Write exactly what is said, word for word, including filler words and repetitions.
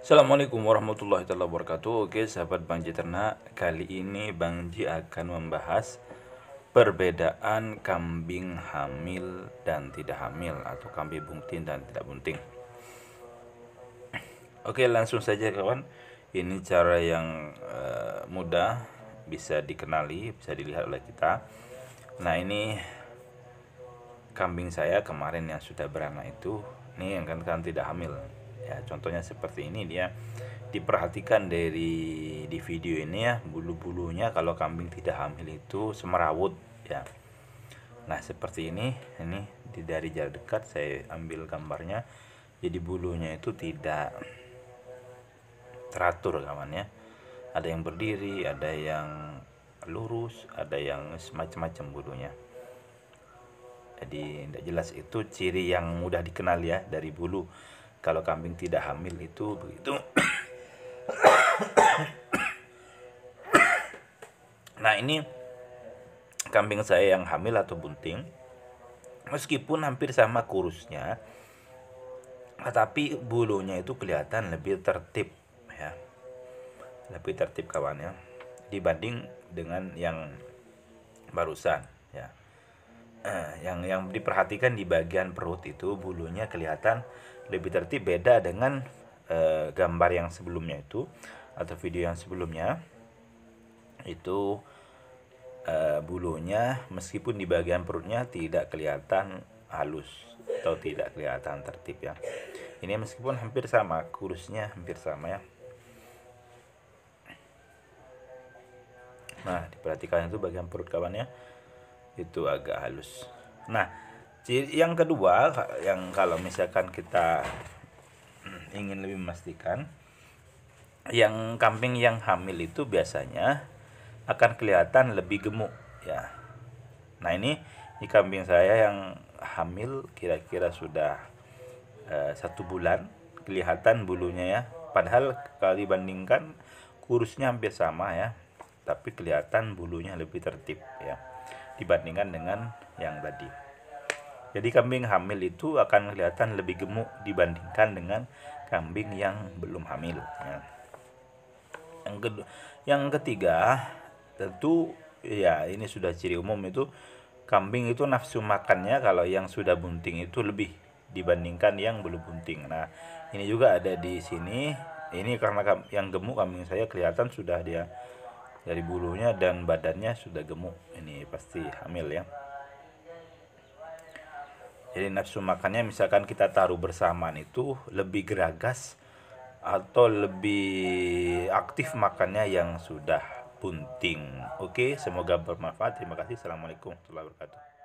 Assalamualaikum warahmatullahi wabarakatuh. Oke, sahabat Bang Ji Ternak, kali ini Bang Ji akan membahas perbedaan kambing hamil dan tidak hamil, atau kambing bunting dan tidak bunting. Oke, langsung saja kawan. Ini cara yang uh, mudah, bisa dikenali, bisa dilihat oleh kita. Nah, ini kambing saya kemarin yang sudah beranak itu, ini yang kan, kan tidak hamil. Ya, contohnya seperti ini. Dia diperhatikan dari di video ini ya, bulu-bulunya kalau kambing tidak hamil itu semerawut ya. Nah, seperti ini. Ini dari jarak dekat saya ambil gambarnya. Jadi bulunya itu tidak teratur kawan ya. Ada yang berdiri, ada yang lurus, ada yang semacam-macam bulunya. Jadi tidak jelas. Itu ciri yang mudah dikenal ya dari bulu. Kalau kambing tidak hamil itu begitu. Nah, ini kambing saya yang hamil atau bunting. Meskipun hampir sama kurusnya, tetapi bulunya itu kelihatan lebih tertib ya. Lebih tertib kawan ya, dibanding dengan yang barusan ya. Eh, yang yang diperhatikan di bagian perut itu bulunya kelihatan lebih tertib, beda dengan eh, gambar yang sebelumnya itu atau video yang sebelumnya itu. Uh, bulunya meskipun di bagian perutnya tidak kelihatan halus atau tidak kelihatan tertib ya. Ini meskipun hampir sama kurusnya, hampir sama ya. Nah, diperhatikan itu bagian perut kawannya itu agak halus. Nah, yang kedua, yang kalau misalkan kita ingin lebih memastikan, yang kambing yang hamil itu biasanya akan kelihatan lebih gemuk ya. Nah, ini di kambing saya yang hamil kira-kira sudah uh, satu bulan, kelihatan bulunya ya. Padahal kalau dibandingkan kurusnya hampir sama ya, tapi kelihatan bulunya lebih tertib ya dibandingkan dengan yang tadi. Jadi kambing hamil itu akan kelihatan lebih gemuk dibandingkan dengan kambing yang belum hamil ya. Yang kedua, yang ketiga, tentu ya ini sudah ciri umum itu kambing itu nafsu makannya kalau yang sudah bunting itu lebih dibandingkan yang belum bunting. Nah, ini juga ada di sini. Ini karena yang gemuk kambing saya kelihatan sudah dia dari bulunya dan badannya sudah gemuk. Ini pasti hamil ya. Jadi nafsu makannya misalkan kita taruh bersamaan itu lebih geragas atau lebih aktif makannya yang sudah bunting. Oke, semoga bermanfaat. Terima kasih. Assalamualaikum warahmatullahi wabarakatuh.